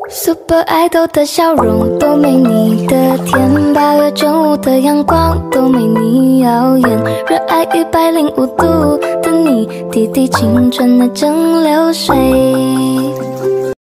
Super Idol 的笑容都没你的甜，8月正午的阳光都没你耀眼，热爱105度的你，滴滴青春的蒸馏水。